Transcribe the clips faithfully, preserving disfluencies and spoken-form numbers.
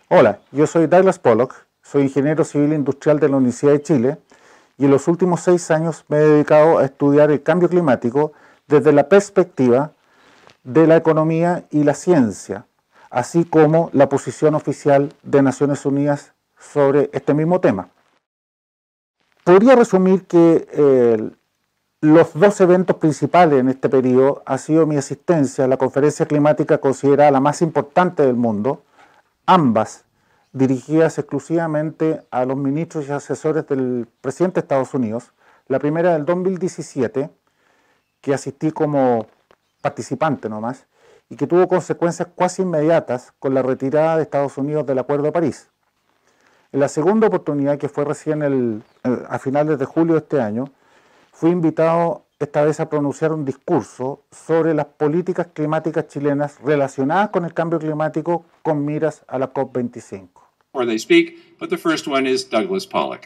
Hola, yo soy Douglas Pollock, soy ingeniero civil industrial de la Universidad de Chile y en los últimos seis años me he dedicado a estudiar el cambio climático desde la perspectiva de la economía y la ciencia, así como la posición oficial de Naciones Unidas sobre este mismo tema. Podría resumir que eh, los dos eventos principales en este periodo han sido mi asistencia a la conferencia climática considerada la más importante del mundo, ambas dirigidas exclusivamente a los ministros y asesores del presidente de Estados Unidos. La primera del dos mil diecisiete, que asistí como participante nomás, y que tuvo consecuencias casi inmediatas con la retirada de Estados Unidos del Acuerdo de París. En la segunda oportunidad, que fue recién el, a finales de julio de este año, fui invitado esta vez a pronunciar un discurso sobre las políticas climáticas chilenas relacionadas con el cambio climático con miras a la COP veinticinco. Or they speak, but the first one is Douglas Pollock.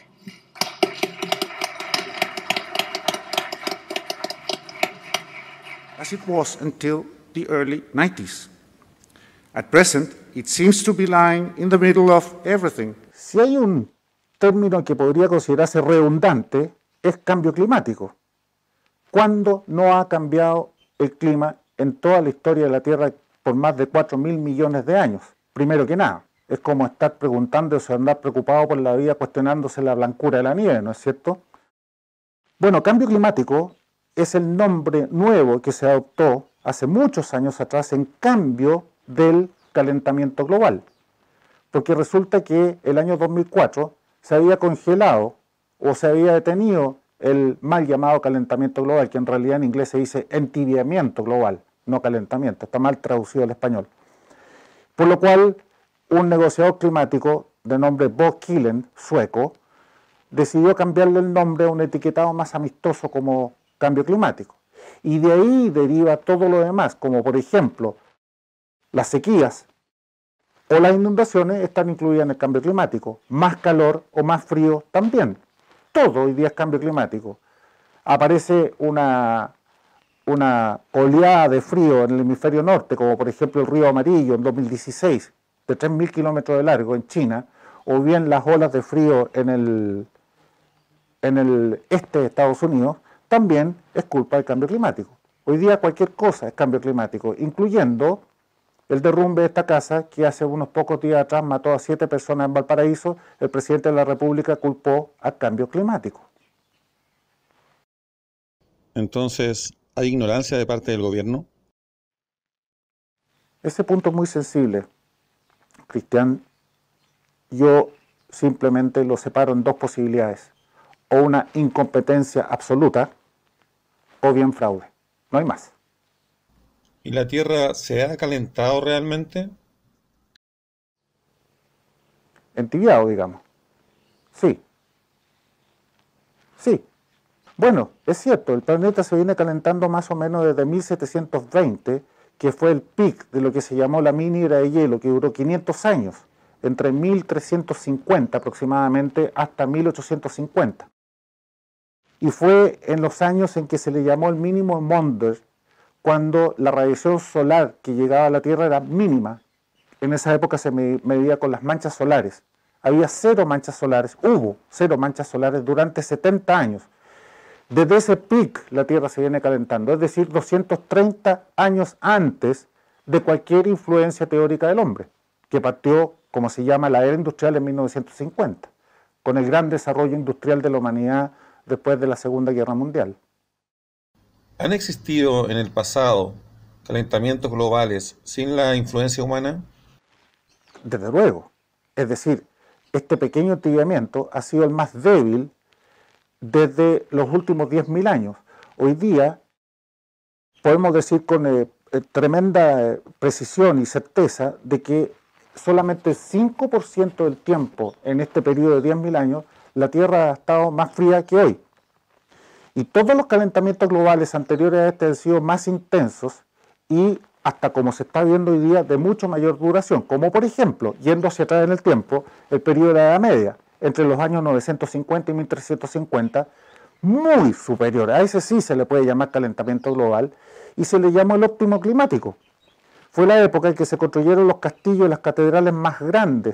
As it was until the early nineties. At present, it seems to be lying in the middle of everything. Si hay un término que podría considerarse redundante, es cambio climático. ¿Cuándo no ha cambiado el clima en toda la historia de la Tierra por más de cuatro mil millones de años? Primero que nada, es como estar preguntándose o andar preocupado por la vida cuestionándose la blancura de la nieve, ¿no es cierto? Bueno, cambio climático es el nombre nuevo que se adoptó hace muchos años atrás en cambio del calentamiento global. Porque resulta que el año dos mil cuatro se había congelado o se había detenido el mal llamado calentamiento global, que en realidad en inglés se dice entibiamiento global, no calentamiento, está mal traducido al español. Por lo cual, un negociador climático de nombre Bo Killen, sueco, decidió cambiarle el nombre a un etiquetado más amistoso como cambio climático. Y de ahí deriva todo lo demás, como por ejemplo, las sequías o las inundaciones están incluidas en el cambio climático, más calor o más frío también. Todo hoy día es cambio climático. Aparece una, una oleada de frío en el hemisferio norte, como por ejemplo el río Amarillo en dos mil dieciséis, de tres mil kilómetros de largo en China, o bien las olas de frío en el, en el este de Estados Unidos, también es culpa del cambio climático. Hoy día cualquier cosa es cambio climático, incluyendo el derrumbe de esta casa que hace unos pocos días atrás mató a siete personas en Valparaíso. El presidente de la República culpó al cambio climático. Entonces, ¿hay ignorancia de parte del gobierno? Ese punto es muy sensible, Cristian. Yo simplemente lo separo en dos posibilidades: o una incompetencia absoluta o bien fraude. No hay más. ¿Y la Tierra se ha calentado realmente? Entibiado, digamos. Sí. Sí. Bueno, es cierto, el planeta se viene calentando más o menos desde mil setecientos veinte, que fue el pic de lo que se llamó la mini era de hielo, que duró quinientos años, entre mil trescientos cincuenta aproximadamente hasta mil ochocientos cincuenta. Y fue en los años en que se le llamó el mínimo Maunder, cuando la radiación solar que llegaba a la Tierra era mínima. En esa época se medía con las manchas solares. Había cero manchas solares, hubo cero manchas solares durante setenta años. Desde ese pic la Tierra se viene calentando, es decir, doscientos treinta años antes de cualquier influencia teórica del hombre, que partió, como se llama, la era industrial en mil novecientos cincuenta, con el gran desarrollo industrial de la humanidad después de la Segunda Guerra Mundial. ¿Han existido en el pasado calentamientos globales sin la influencia humana? Desde luego. Es decir, este pequeño entibiamiento ha sido el más débil desde los últimos diez mil años. Hoy día podemos decir con eh, tremenda precisión y certeza de que solamente el cinco por ciento del tiempo en este periodo de diez mil años la Tierra ha estado más fría que hoy. Y todos los calentamientos globales anteriores a este han sido más intensos y hasta como se está viendo hoy día de mucho mayor duración, como por ejemplo, yendo hacia atrás en el tiempo, el periodo de la Edad Media, entre los años novecientos cincuenta y mil trescientos cincuenta, muy superior. A ese sí se le puede llamar calentamiento global y se le llamó el óptimo climático. Fue la época en que se construyeron los castillos y las catedrales más grandes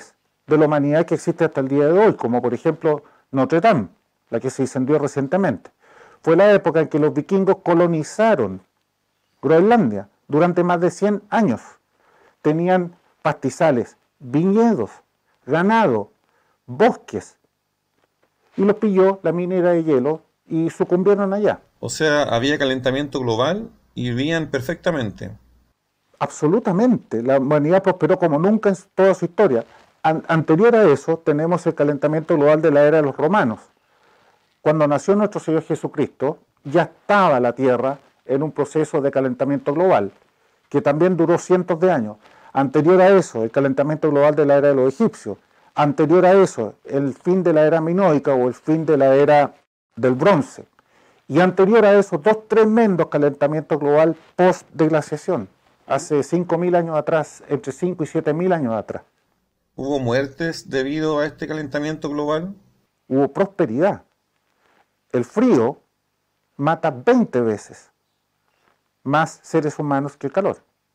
de la humanidad que existe hasta el día de hoy, como por ejemplo Notre Dame, la que se incendió recientemente. Fue la época en que los vikingos colonizaron Groenlandia durante más de cien años. Tenían pastizales, viñedos, ganado, bosques, y los pilló la minera de hielo y sucumbieron allá. O sea, había calentamiento global y vivían perfectamente. Absolutamente, la humanidad prosperó como nunca en toda su historia. An- anterior a eso tenemos el calentamiento global de la era de los romanos. Cuando nació nuestro Señor Jesucristo, ya estaba la Tierra en un proceso de calentamiento global, que también duró cientos de años. Anterior a eso, el calentamiento global de la era de los egipcios. Anterior a eso, el fin de la era minoica o el fin de la era del bronce. Y anterior a eso, dos tremendos calentamientos global post-deglaciación, hace cinco mil años atrás, entre cinco y siete mil años atrás. ¿Hubo muertes debido a este calentamiento global? Hubo prosperidad. El frío mata veinte veces más seres humanos que el calor.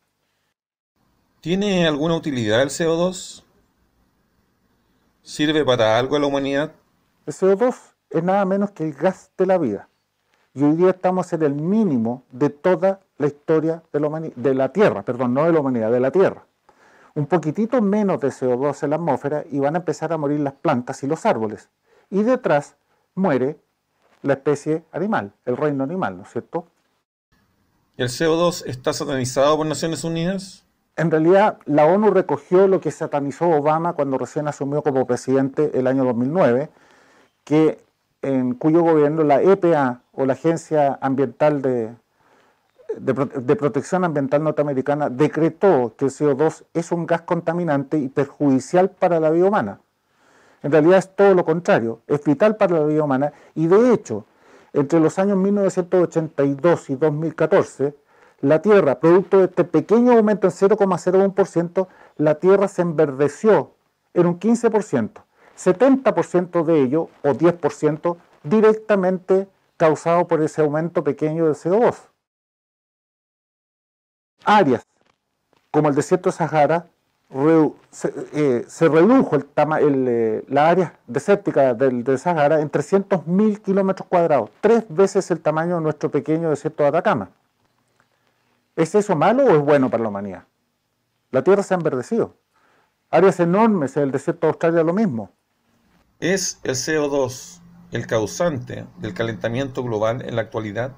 ¿Tiene alguna utilidad el C O dos? ¿Sirve para algo a la humanidad? El C O dos es nada menos que el gas de la vida. Y hoy día estamos en el mínimo de toda la historia de la, humani- de la Tierra, perdón, no de la humanidad, de la Tierra. Un poquitito menos de C O dos en la atmósfera y van a empezar a morir las plantas y los árboles. Y detrás muere la especie animal, el reino animal, ¿no es cierto? ¿El C O dos está satanizado por Naciones Unidas? En realidad, la ONU recogió lo que satanizó Obama cuando recién asumió como presidente el año dos mil nueve, que en cuyo gobierno la E P A, o la Agencia Ambiental de, de, de Protección Ambiental Norteamericana, decretó que el C O dos es un gas contaminante y perjudicial para la vida humana. En realidad es todo lo contrario, es vital para la vida humana y de hecho, entre los años mil novecientos ochenta y dos y dos mil catorce, la Tierra, producto de este pequeño aumento en cero coma cero uno por ciento, la Tierra se enverdeció en un quince por ciento, setenta por ciento de ello, o diez por ciento, directamente causado por ese aumento pequeño del C O dos. Áreas como el desierto de Sahara, Re, se, eh, se redujo el tama, el, eh, la área desértica del, del Sahara en trescientos mil kilómetros cuadrados, tres veces el tamaño de nuestro pequeño desierto de Atacama. ¿Es eso malo o es bueno para la humanidad? La Tierra se ha enverdecido. Áreas enormes en el desierto de Australia lo mismo. ¿Es el C O dos el causante del calentamiento global en la actualidad?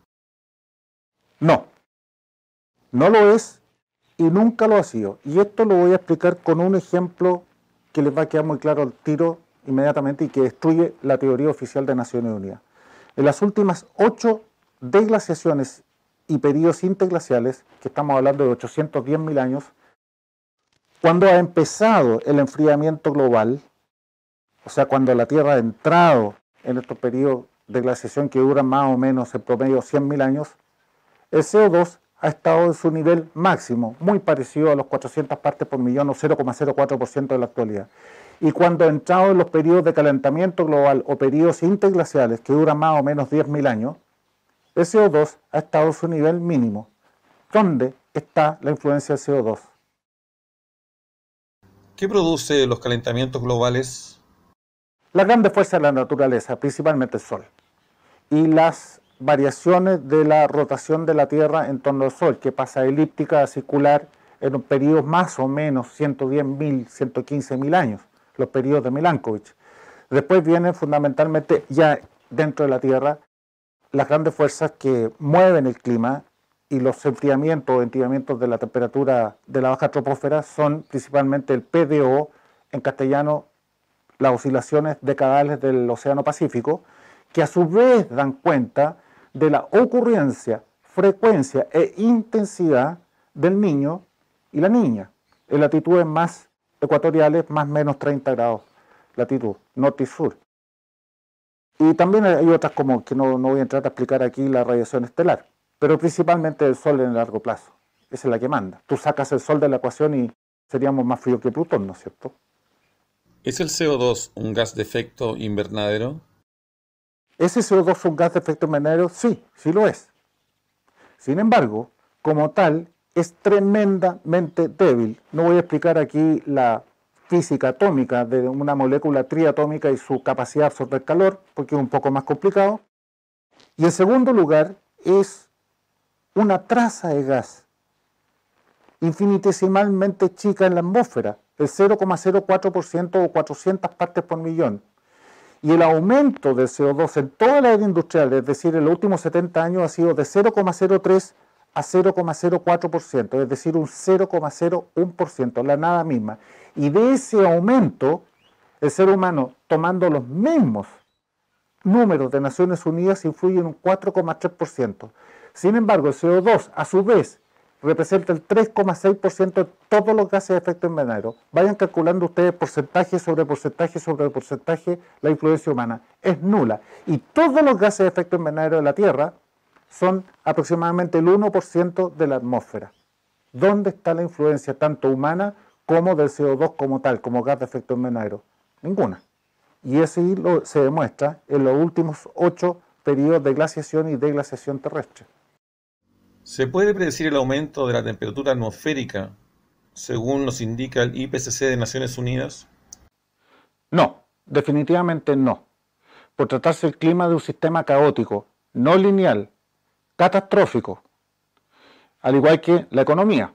No, no lo es. Y nunca lo ha sido. Y esto lo voy a explicar con un ejemplo que les va a quedar muy claro al tiro inmediatamente y que destruye la teoría oficial de Naciones Unidas. En las últimas ocho deglaciaciones y periodos interglaciales, que estamos hablando de ochocientos diez mil años, cuando ha empezado el enfriamiento global, o sea, cuando la Tierra ha entrado en estos periodos de glaciación que duran más o menos en promedio cien mil años, el C O dos ha estado en su nivel máximo, muy parecido a los cuatrocientas partes por millón o cero coma cero cuatro por ciento de la actualidad. Y cuando ha entrado en los periodos de calentamiento global o periodos interglaciales que duran más o menos diez mil años, el C O dos ha estado en su nivel mínimo. ¿Dónde está la influencia del C O dos? ¿Qué produce los calentamientos globales? Las grandes fuerzas de la naturaleza, principalmente el Sol. Y las variaciones de la rotación de la Tierra en torno al Sol, que pasa elíptica a circular en un periodo más o menos ciento diez mil, ciento quince mil años, los periodos de Milankovitch. Después vienen fundamentalmente ya dentro de la Tierra las grandes fuerzas que mueven el clima y los enfriamientos o entibiamientos de la temperatura de la baja troposfera son principalmente el P D O, en castellano las oscilaciones decadales del Océano Pacífico, que a su vez dan cuenta de la ocurrencia, frecuencia e intensidad del niño y la niña, en latitudes más ecuatoriales, más o menos treinta grados, latitud, norte y sur. Y también hay otras como que no, no voy a entrar a explicar aquí, la radiación estelar, pero principalmente el Sol en el largo plazo, esa es la que manda. Tú sacas el Sol de la ecuación y seríamos más fríos que Plutón, ¿no es cierto? ¿Es el C O dos un gas de efecto invernadero? ¿Ese C O dos es un gas de efecto invernadero? Sí, sí lo es. Sin embargo, como tal, es tremendamente débil. No voy a explicar aquí la física atómica de una molécula triatómica y su capacidad de absorber calor, porque es un poco más complicado. Y en segundo lugar, es una traza de gas infinitesimalmente chica en la atmósfera, el cero coma cero cuatro por ciento o cuatrocientas partes por millón. Y el aumento del C O dos en toda la era industrial, es decir, en los últimos setenta años, ha sido de cero coma cero tres a cero coma cero cuatro por ciento, es decir, un cero coma cero uno por ciento, la nada misma. Y de ese aumento, el ser humano, tomando los mismos números de Naciones Unidas, influye en un cuatro coma tres por ciento. Sin embargo, el C O dos, a su vez, representa el tres coma seis por ciento de todos los gases de efecto invernadero. Vayan calculando ustedes porcentaje sobre porcentaje sobre porcentaje la influencia humana. Es nula. Y todos los gases de efecto invernadero de la Tierra son aproximadamente el uno por ciento de la atmósfera. ¿Dónde está la influencia tanto humana como del C O dos como tal, como gas de efecto invernadero? Ninguna. Y eso lo, se demuestra en los últimos ocho periodos de glaciación y deglaciación terrestre. ¿Se puede predecir el aumento de la temperatura atmosférica, según nos indica el I P C C de Naciones Unidas? No, definitivamente no. Por tratarse el clima de un sistema caótico, no lineal, catastrófico, al igual que la economía.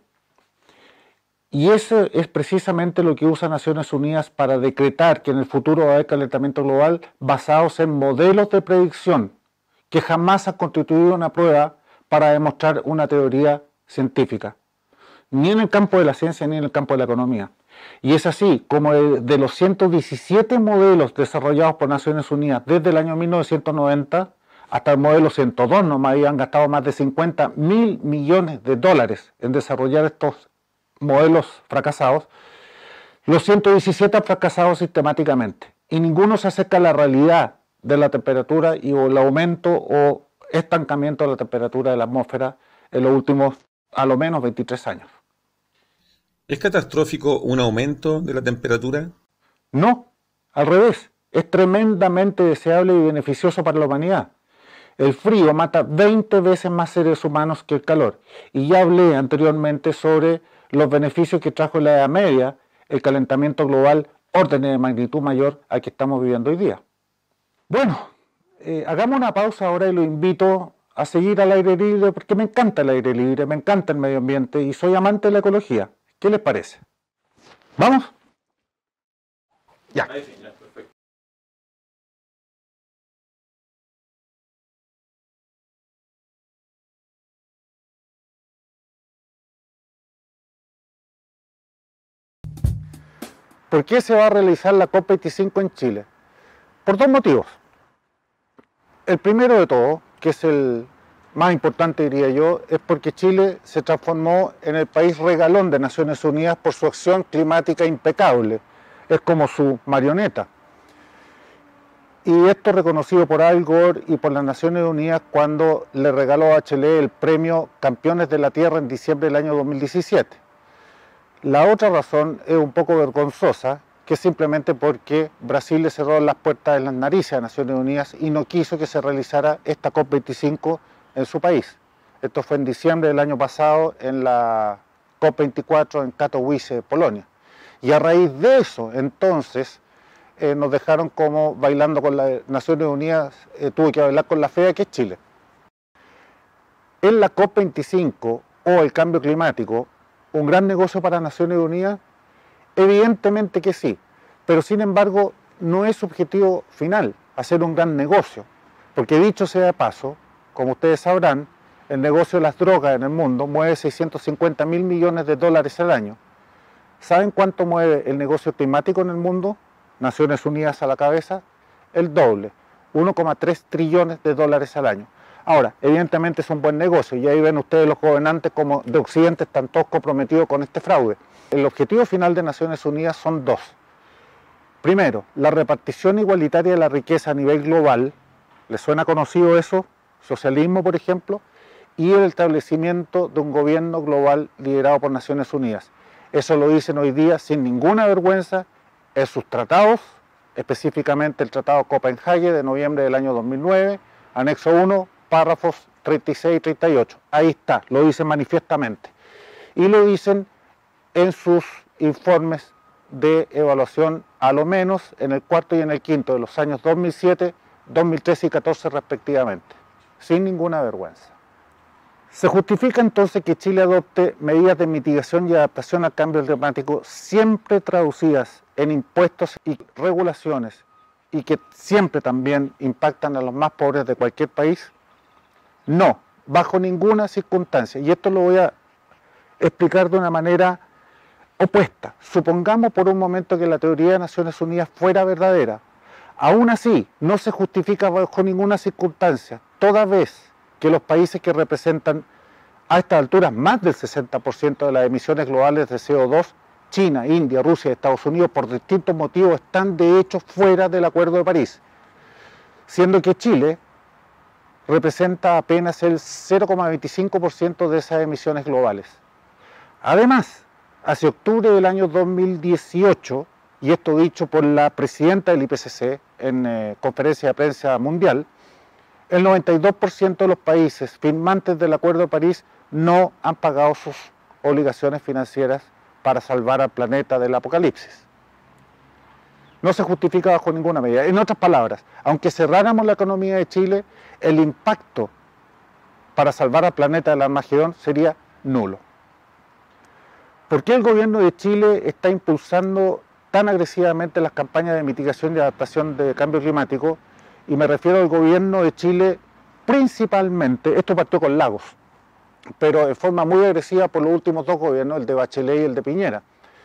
Y eso es precisamente lo que usa Naciones Unidas para decretar que en el futuro va a haber calentamiento global basados en modelos de predicción que jamás han constituido una prueba para demostrar una teoría científica, ni en el campo de la ciencia ni en el campo de la economía. Y es así como de, de los ciento diecisiete modelos desarrollados por Naciones Unidas desde el año mil novecientos noventa hasta el modelo ciento dos, nomás habían gastado más de cincuenta mil millones de dólares en desarrollar estos modelos fracasados. Los ciento diecisiete han fracasado sistemáticamente y ninguno se acerca a la realidad de la temperatura y o el aumento o estancamiento de la temperatura de la atmósfera en los últimos, a lo menos, veintitrés años. ¿Es catastrófico un aumento de la temperatura? No, al revés, es tremendamente deseable y beneficioso para la humanidad. El frío mata veinte veces más seres humanos que el calor. Y ya hablé anteriormente sobre los beneficios que trajo en la Edad Media el calentamiento global, órdenes de magnitud mayor al que estamos viviendo hoy día. Bueno, eh, hagamos una pausa ahora y lo invito a seguir al aire libre porque me encanta el aire libre, me encanta el medio ambiente y soy amante de la ecología. ¿Qué les parece? ¿Vamos? Ya. ¿Por qué se va a realizar la COP veinticinco en Chile? Por dos motivos. El primero de todo, que es el más importante diría yo, es porque Chile se transformó en el país regalón de Naciones Unidas por su acción climática impecable. Es como su marioneta. Y esto reconocido por Al Gore y por las Naciones Unidas cuando le regaló a Chile el premio Campeones de la Tierra en diciembre del año dos mil diecisiete. La otra razón es un poco vergonzosa, que es simplemente porque Brasil le cerró las puertas en las narices a Naciones Unidas y no quiso que se realizara esta COP veinticinco en su país. Esto fue en diciembre del año pasado en la COP veinticuatro en Katowice, Polonia. Y a raíz de eso, entonces, eh, nos dejaron como bailando con las Naciones Unidas, eh, tuvo que bailar con la fea que es Chile. En la COP veinticinco o el cambio climático, ¿un gran negocio para Naciones Unidas? Evidentemente que sí, pero sin embargo no es su objetivo final, hacer un gran negocio, porque dicho sea de paso, como ustedes sabrán, el negocio de las drogas en el mundo mueve seiscientos cincuenta mil millones de dólares al año. ¿Saben cuánto mueve el negocio climático en el mundo? Naciones Unidas a la cabeza, el doble, uno coma tres trillones de dólares al año. Ahora, evidentemente es un buen negocio y ahí ven ustedes los gobernantes como de Occidente están todos comprometidos con este fraude. El objetivo final de Naciones Unidas son dos. Primero, la repartición igualitaria de la riqueza a nivel global. ¿Les suena conocido eso? Socialismo, por ejemplo. Y el establecimiento de un gobierno global liderado por Naciones Unidas. Eso lo dicen hoy día sin ninguna vergüenza en sus tratados, específicamente el Tratado Copenhague de noviembre del año dos mil nueve, anexo uno, párrafos treinta y seis y treinta y ocho. Ahí está, lo dicen manifiestamente. Y lo dicen en sus informes de evaluación a lo menos en el cuarto y en el quinto de los años dos mil siete, dos mil trece y dos mil catorce respectivamente, sin ninguna vergüenza. Se justifica entonces que Chile adopte medidas de mitigación y adaptación al cambio climático siempre traducidas en impuestos y regulaciones y que siempre también impactan a los más pobres de cualquier país. No, bajo ninguna circunstancia. Y esto lo voy a explicar de una manera opuesta. Supongamos por un momento que la teoría de Naciones Unidas fuera verdadera. Aún así, no se justifica bajo ninguna circunstancia, toda vez que los países que representan a estas alturas más del sesenta por ciento de las emisiones globales de C O dos, China, India, Rusia y Estados Unidos, por distintos motivos, están de hecho fuera del Acuerdo de París, siendo que Chile representa apenas el cero coma veinticinco por ciento de esas emisiones globales. Además, hacia octubre del año dos mil dieciocho, y esto dicho por la presidenta del I P C C en eh, conferencia de prensa mundial, el noventa y dos por ciento de los países firmantes del Acuerdo de París no han pagado sus obligaciones financieras para salvar al planeta del apocalipsis. No se justifica bajo ninguna medida. En otras palabras, aunque cerráramos la economía de Chile, el impacto para salvar al planeta del Armagedón sería nulo. ¿Por qué el gobierno de Chile está impulsando tan agresivamente las campañas de mitigación y adaptación de cambio climático? Y me refiero al gobierno de Chile principalmente, esto partió con Lagos, pero de forma muy agresiva por los últimos dos gobiernos, el de Bachelet y el de Piñera.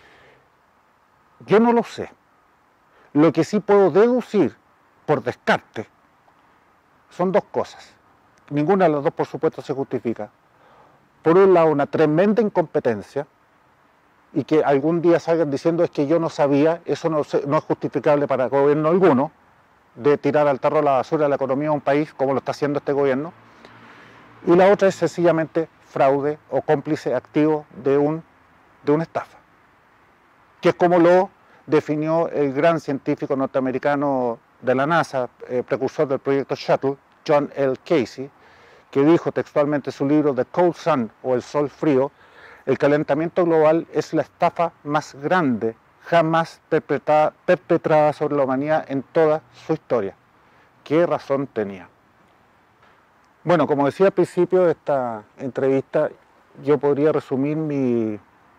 Yo no lo sé. Lo que sí puedo deducir por descarte son dos cosas. Ninguna de las dos, por supuesto, se justifica. Por un lado, una tremenda incompetencia, y que algún día salgan diciendo es que yo no sabía, eso no, no es justificable para gobierno alguno, de tirar al tarro la basura de la economía de un país, como lo está haciendo este gobierno. Y la otra es sencillamente fraude o cómplice activo de, un, de una estafa, que es como lo definió el gran científico norteamericano de la NASA, eh, precursor del proyecto Shuttle, John L. Casey, que dijo textualmente en su libro The Cold Sun, o El Sol Frío: el calentamiento global es la estafa más grande jamás perpetrada, perpetrada sobre la humanidad en toda su historia. ¿Qué razón tenía? Bueno, como decía al principio de esta entrevista, yo podría resumir mi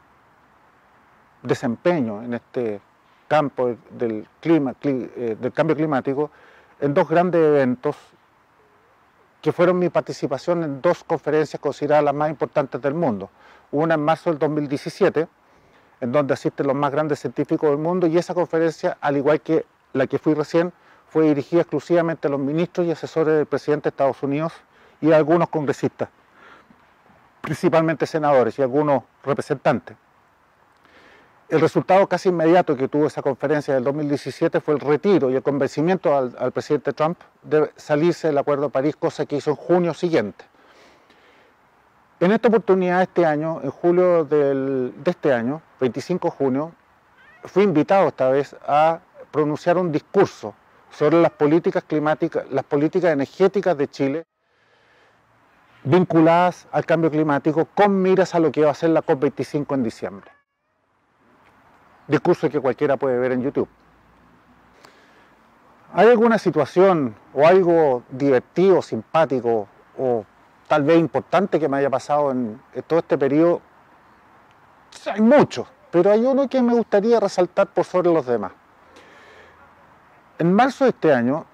desempeño en este campo del, clima, del cambio climático en dos grandes eventos que fueron mi participación en dos conferencias consideradas las más importantes del mundo. Una en marzo del dos mil diecisiete, en donde asisten los más grandes científicos del mundo, y esa conferencia, al igual que la que fui recién, fue dirigida exclusivamente a los ministros y asesores del presidente de Estados Unidos y a algunos congresistas, principalmente senadores y algunos representantes. El resultado casi inmediato que tuvo esa conferencia del dos mil diecisiete fue el retiro y el convencimiento al, al presidente Trump de salirse del Acuerdo de París, cosa que hizo en junio siguiente. En esta oportunidad, este año, en julio del, de este año, veinticinco de junio, fui invitado esta vez a pronunciar un discurso sobre las políticas climáticas, las políticas energéticas de Chile, vinculadas al cambio climático, con miras a lo que va a ser la COP veinticinco en diciembre. Discurso que cualquiera puede ver en YouTube. ¿Hay alguna situación o algo divertido, simpático o tal vez importante que me haya pasado en, en todo este periodo? Hay muchos, pero hay uno que me gustaría resaltar por sobre los demás. En marzo de este año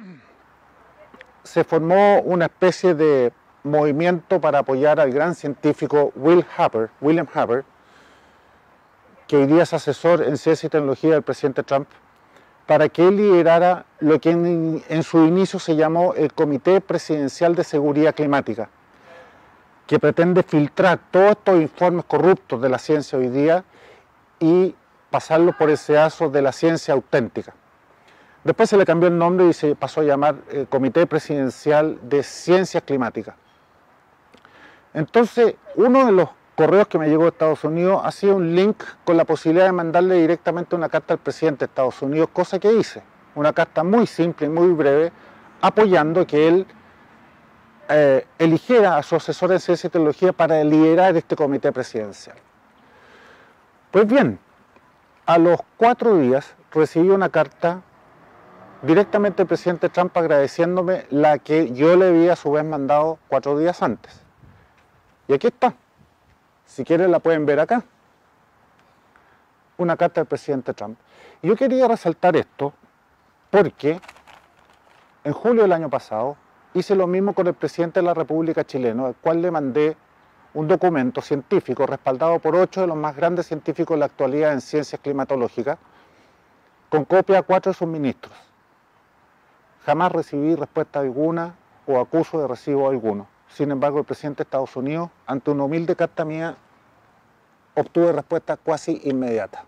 se formó una especie de movimiento para apoyar al gran científico Will Haber, William Haber, que hoy día es asesor en ciencia y tecnología del presidente Trump, para que él liderara lo que en, en su inicio se llamó el Comité Presidencial de Seguridad Climática, que pretende filtrar todos estos informes corruptos de la ciencia hoy día y pasarlos por el sedazo de la ciencia auténtica. Después se le cambió el nombre y se pasó a llamar eh, Comité Presidencial de Ciencias Climáticas. Entonces, uno de los correos que me llegó de Estados Unidos ha sido un link con la posibilidad de mandarle directamente una carta al presidente de Estados Unidos, cosa que hice. Una carta muy simple y muy breve, apoyando que él eh, eligiera a su asesor en ciencia y tecnología para liderar este comité presidencial. Pues bien, A los cuatro días recibí una carta directamente del presidente Trump agradeciéndome la que yo le había a su vez mandado cuatro días antes. Y aquí está. Si quieren la pueden ver acá. Una carta del presidente Trump. Y yo quería resaltar esto porque en julio del año pasado hice lo mismo con el presidente de la República chilena, al cual le mandé un documento científico respaldado por ocho de los más grandes científicos de la actualidad en ciencias climatológicas, con copia a cuatro de sus ministros. Jamás recibí respuesta alguna o acuso de recibo alguno. Sin embargo, el presidente de Estados Unidos, ante una humilde carta mía, obtuve respuesta casi inmediata.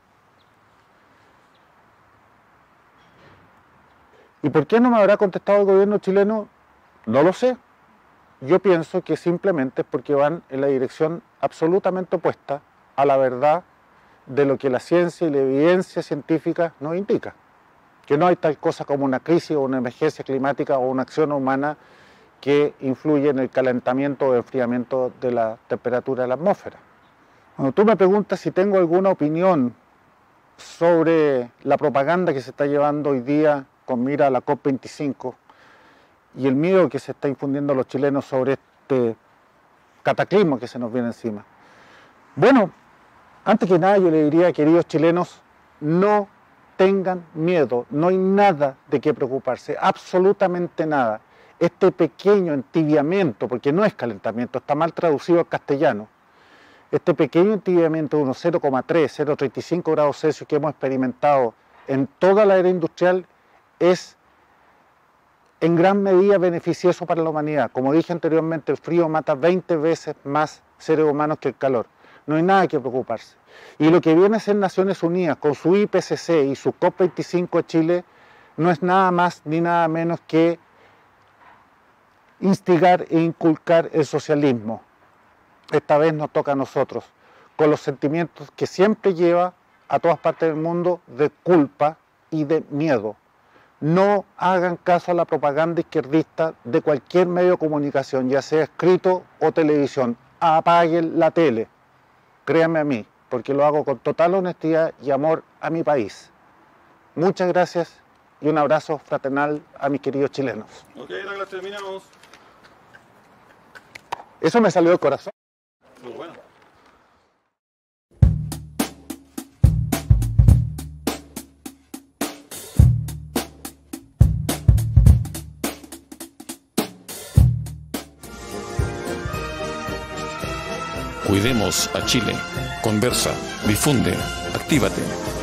¿Y por qué no me habrá contestado el gobierno chileno? No lo sé. Yo pienso que simplemente es porque van en la dirección absolutamente opuesta a la verdad de lo que la ciencia y la evidencia científica nos indica. Que no hay tal cosa como una crisis o una emergencia climática o una acción humana que influye en el calentamiento o enfriamiento de la temperatura de la atmósfera. Cuando tú me preguntas si tengo alguna opinión sobre la propaganda que se está llevando hoy día con mira a la COP veinticinco y el miedo que se está infundiendo a los chilenos sobre este cataclismo que se nos viene encima. Bueno, antes que nada yo le diría, queridos chilenos, no tengan miedo, no hay nada de qué preocuparse, absolutamente nada. Este pequeño entibiamiento, porque no es calentamiento, está mal traducido al castellano, este pequeño entibiamiento de unos cero coma tres, cero coma treinta y cinco grados Celsius que hemos experimentado en toda la era industrial es en gran medida beneficioso para la humanidad. Como dije anteriormente, el frío mata veinte veces más seres humanos que el calor. No hay nada que preocuparse. Y lo que viene a ser Naciones Unidas con su I P C C y su COP veinticinco de Chile no es nada más ni nada menos que instigar e inculcar el socialismo. Esta vez nos toca a nosotros, con los sentimientos que siempre lleva a todas partes del mundo de culpa y de miedo. No hagan caso a la propaganda izquierdista de cualquier medio de comunicación, ya sea escrito o televisión. Apaguen la tele, créanme a mí, porque lo hago con total honestidad y amor a mi país. Muchas gracias y un abrazo fraternal a mis queridos chilenos. Ok, Douglas, terminamos. Eso me salió del corazón. Muy bueno. Cuidemos a Chile. Conversa, difunde, actívate.